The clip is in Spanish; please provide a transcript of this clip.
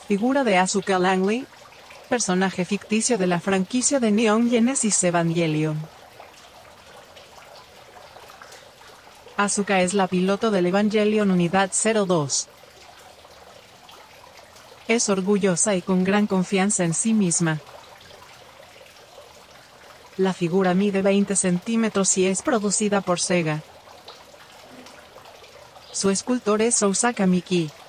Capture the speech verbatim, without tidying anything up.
Figura de Asuka Langley, personaje ficticio de la franquicia de Neon Genesis Evangelion. Asuka es la piloto del Evangelion Unidad cero dos. Es orgullosa y con gran confianza en sí misma. La figura mide veinte centímetros y es producida por Sega. Su escultor es Ousaka Miki.